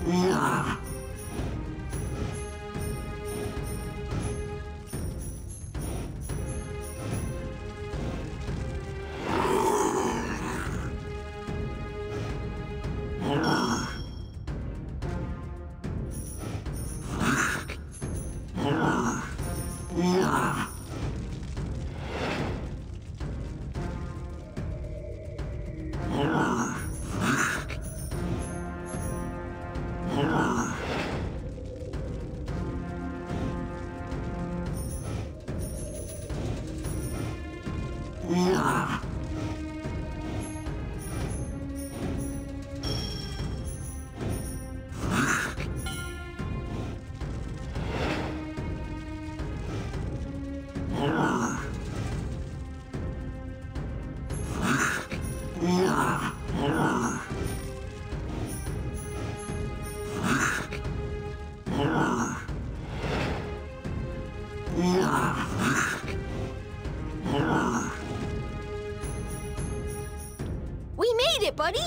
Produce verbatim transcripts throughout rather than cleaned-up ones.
We made it, buddy!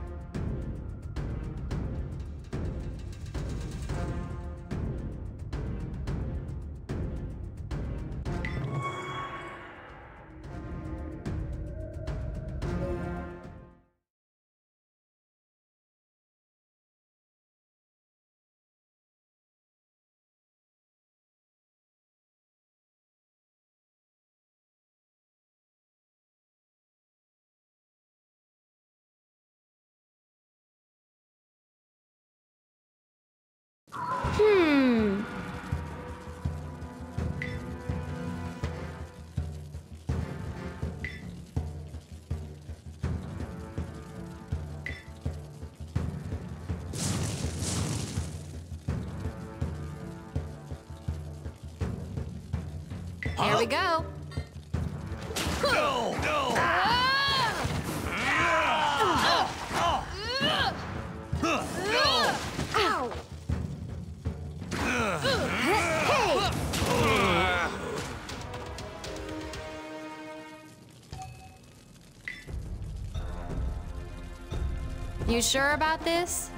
Hmm. Huh? Here we go. No! No! Ow! You sure about this?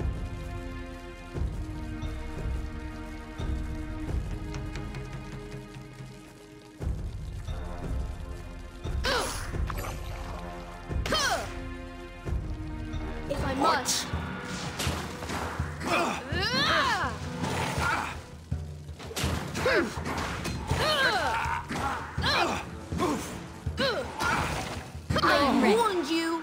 If I must. I warned you.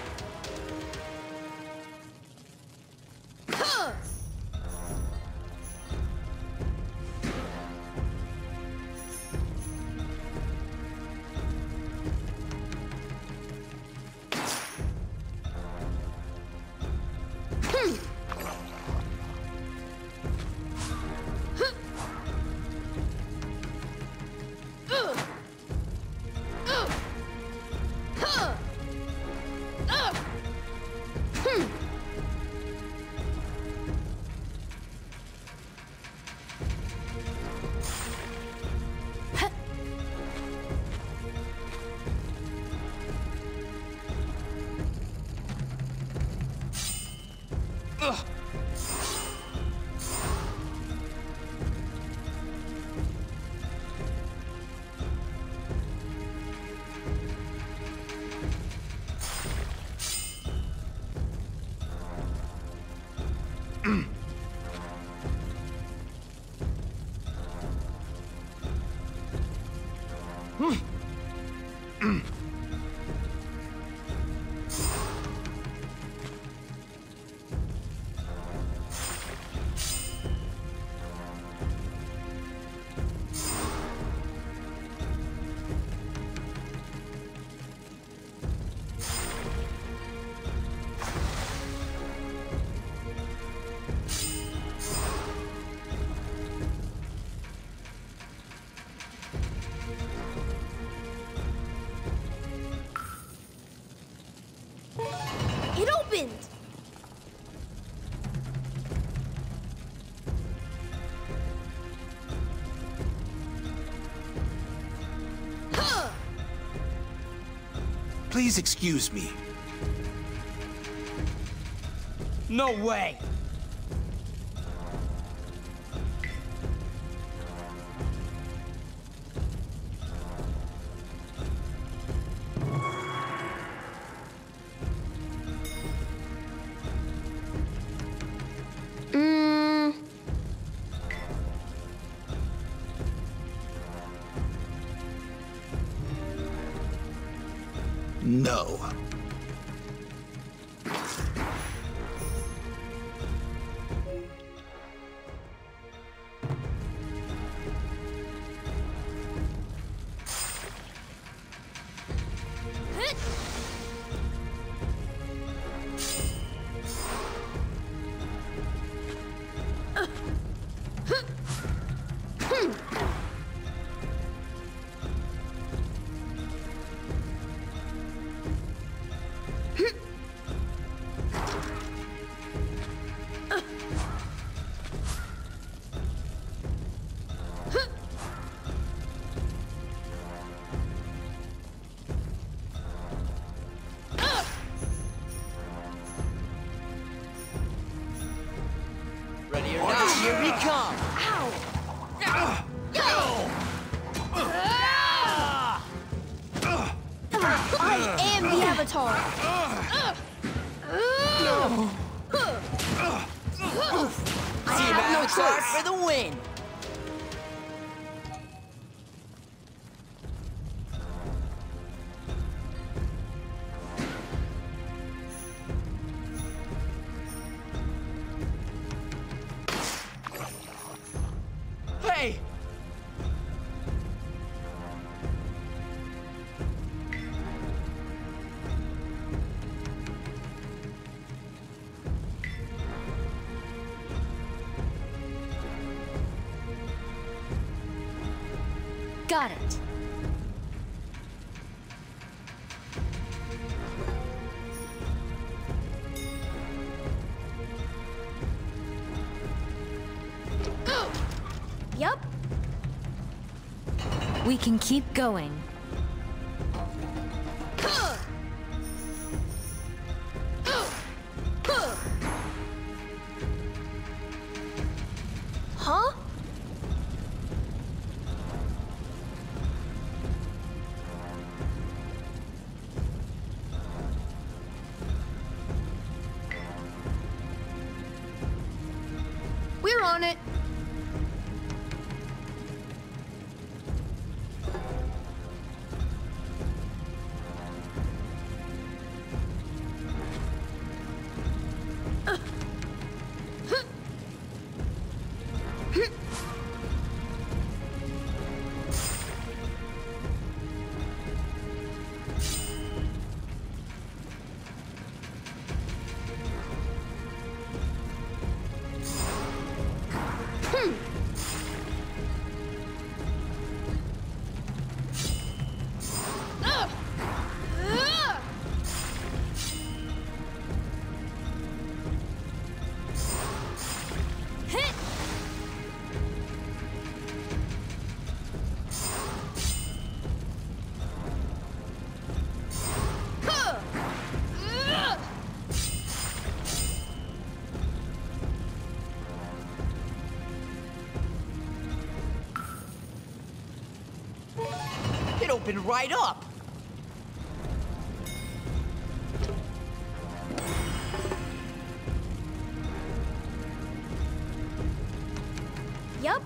It opened! Huh! Please excuse me. No way! No. Ready or not, here we come! Ow! I am the Avatar! Team Avatar for the win! Hey! Got it. Yup. We can keep going. Huh? We're on it. It opened right up! Yup.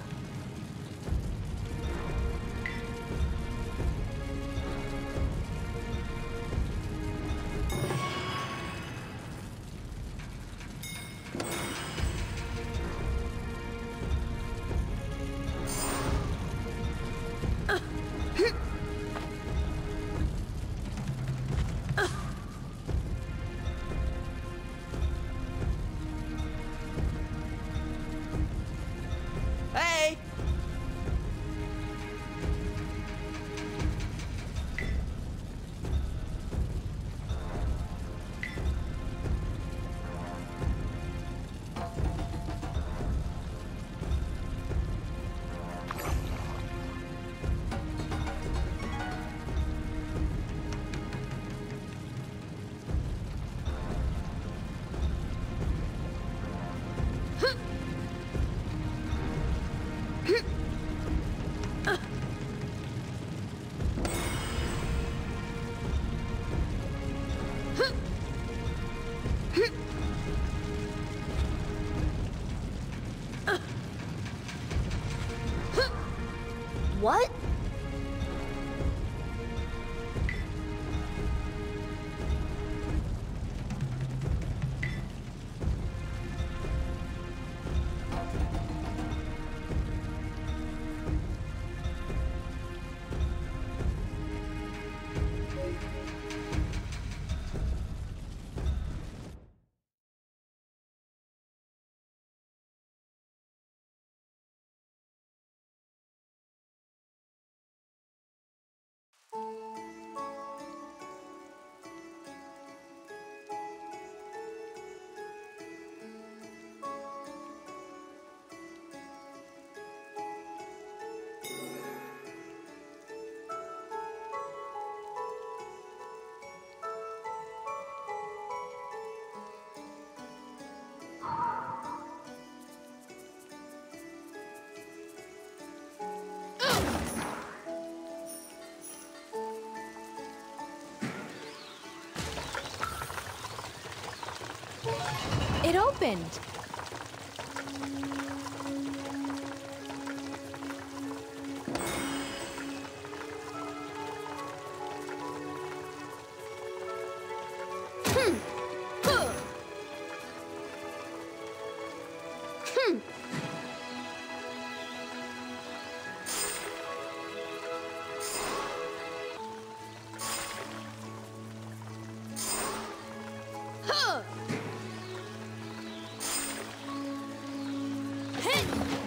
Hey! What? It opened. Hmm. Huh. Hmm. Huh. Hit.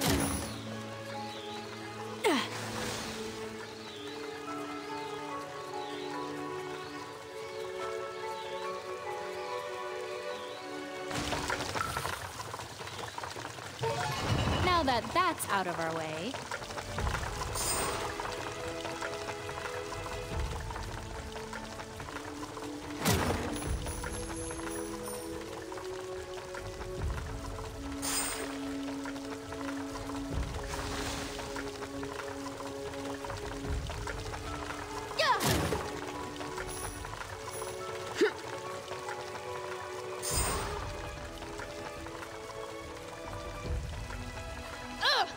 Now that that's out of our way. Yeah. Ugh.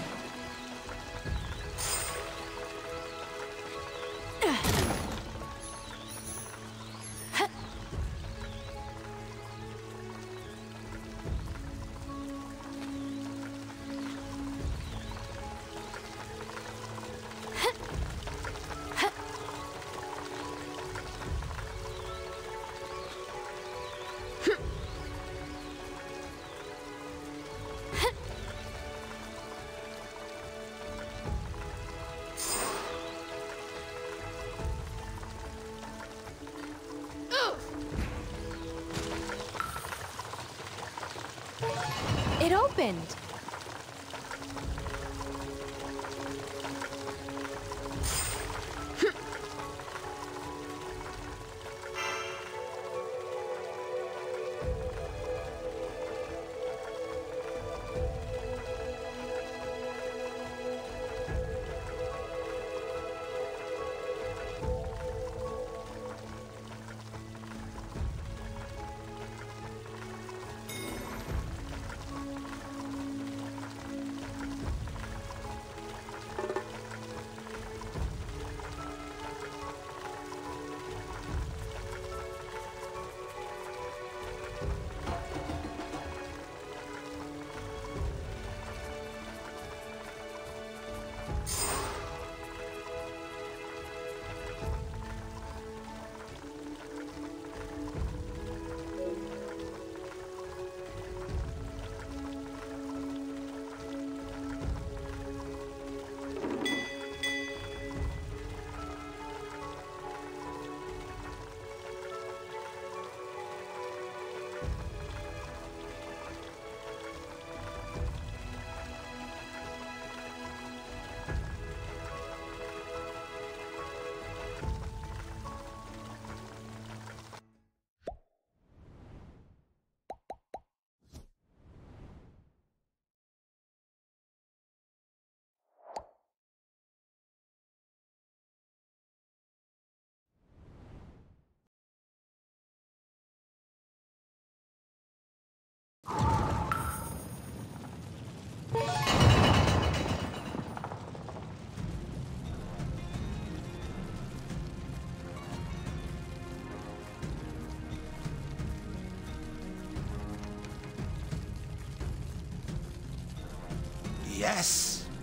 It opened. Yes!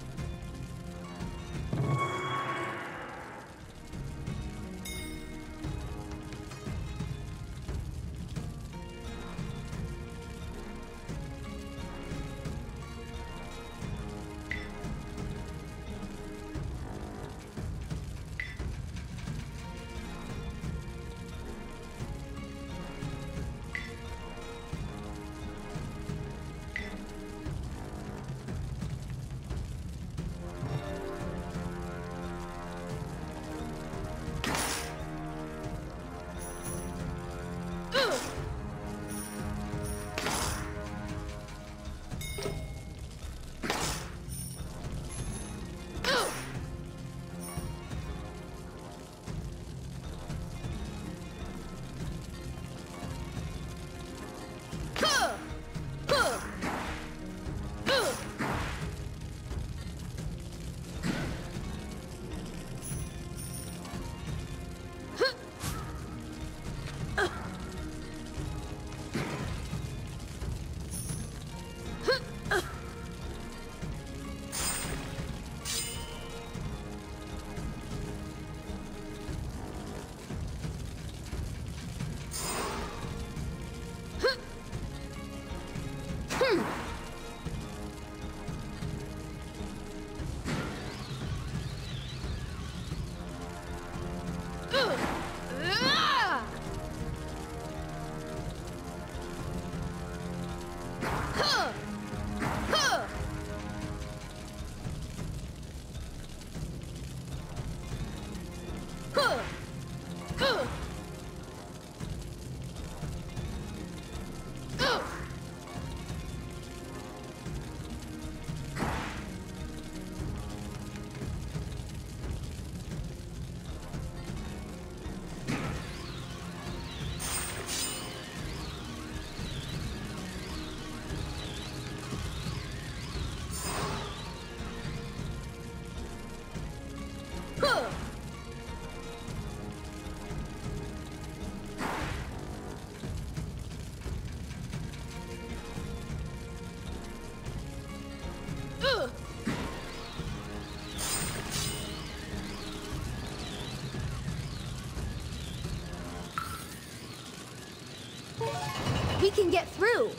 We can get through.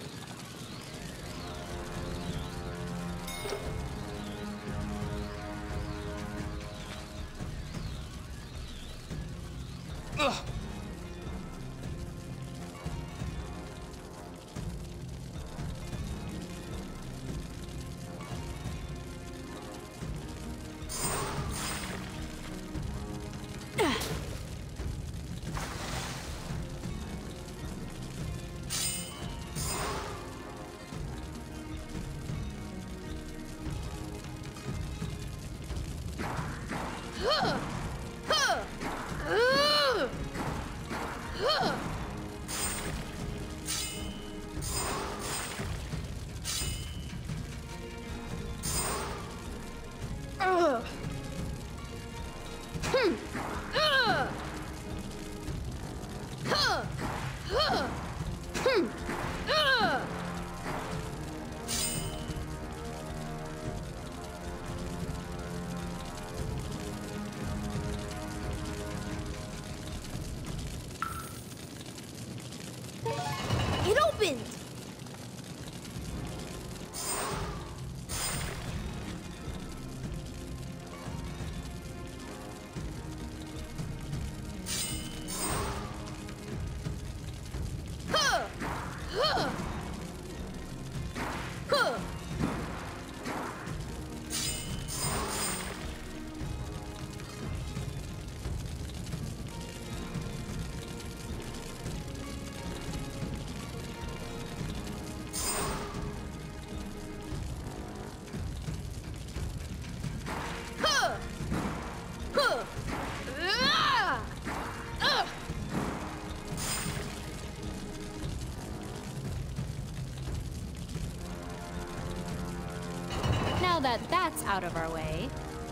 Ugh. It opened! Now that that's out of our way,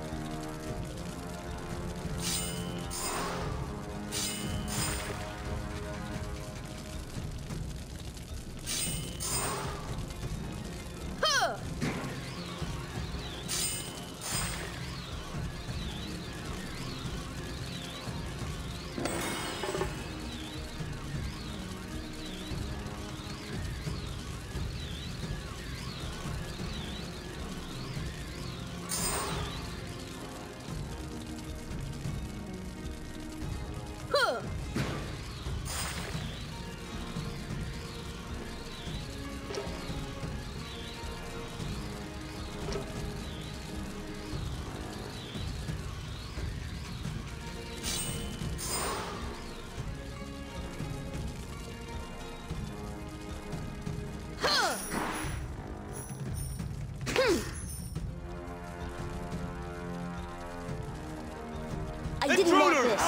I didn't want this.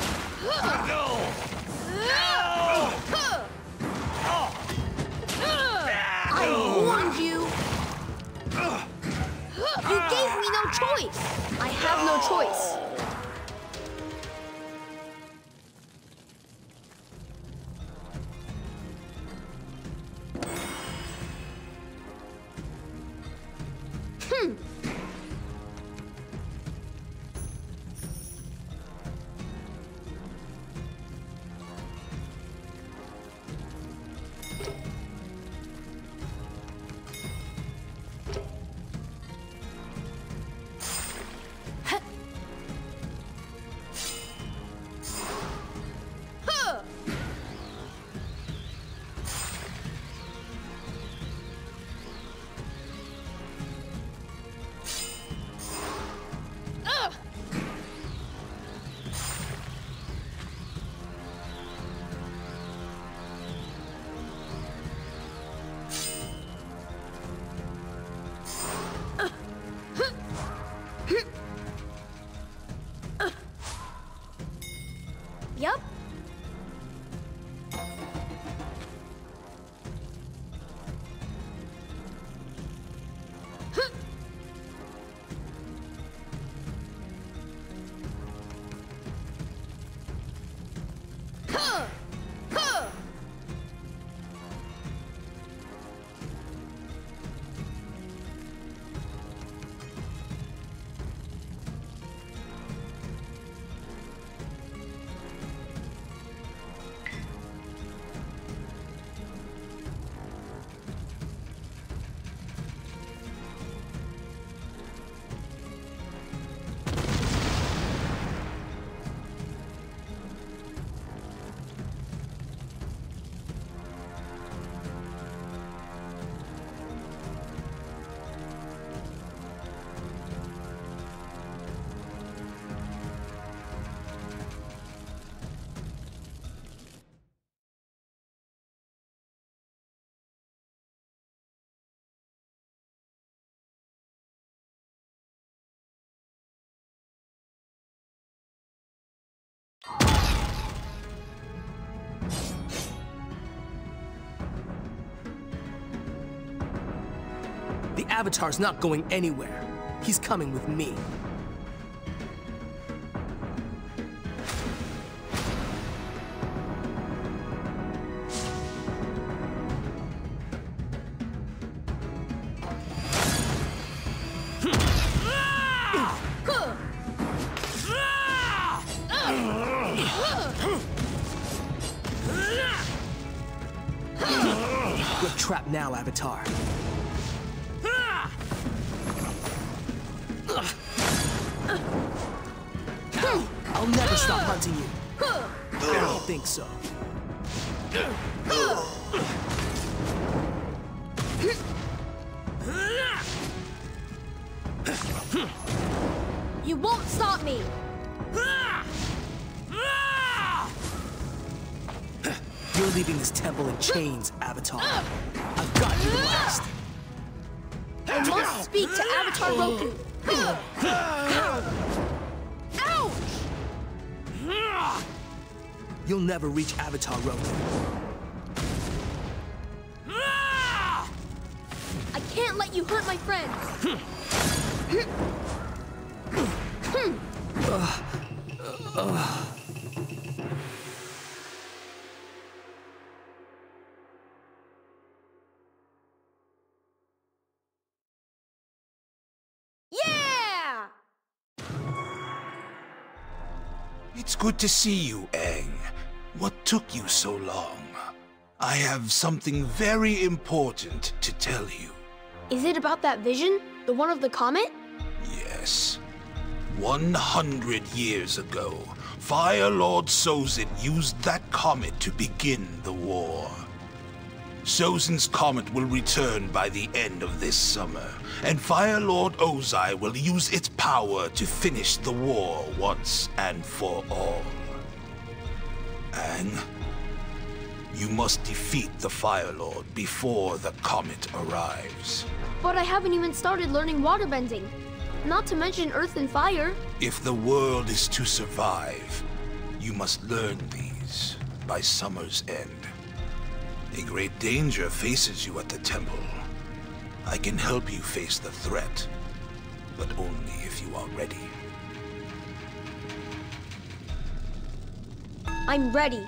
I warned you. You gave me no choice. I have no choice. Hmm. The Avatar's not going anywhere. He's coming with me. You're trapped now, Avatar. I'll never stop hunting you. I don't think so. You won't stop me! You're leaving this temple in chains, Avatar. I've got you last. I must speak to Avatar Roku. Ouch! You'll never reach Avatar Roku. I can't let you hurt my friends. Yeah! It's good to see you, Aang. What took you so long? I have something very important to tell you. Is it about that vision? The one of the comet? Yes. One hundred years ago, Fire Lord Sozin used that comet to begin the war. Sozin's comet will return by the end of this summer, and Fire Lord Ozai will use its power to finish the war once and for all. Aang, you must defeat the Fire Lord before the comet arrives. But I haven't even started learning waterbending. Not to mention earth and fire. If the world is to survive, you must learn these by summer's end. A great danger faces you at the temple. I can help you face the threat, but only if you are ready. I'm ready.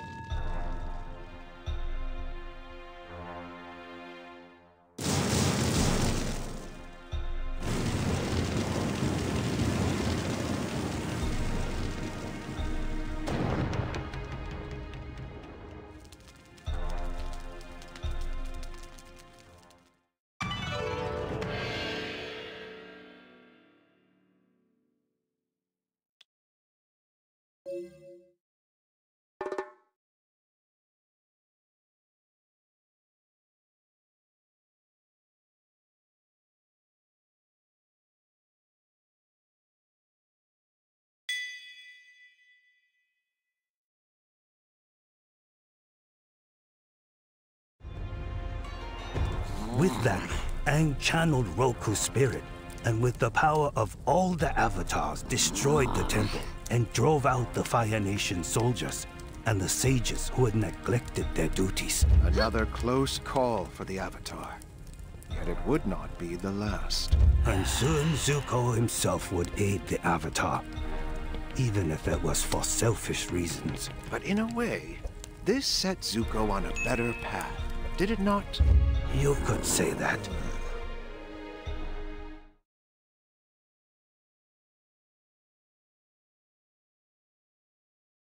With that, Aang channeled Roku's spirit, and with the power of all the avatars, destroyed the temple and drove out the Fire Nation soldiers and the sages who had neglected their duties. Another close call for the Avatar. Yet it would not be the last. And soon Zuko himself would aid the Avatar, even if it was for selfish reasons. But in a way, this set Zuko on a better path, did it not? You could say that.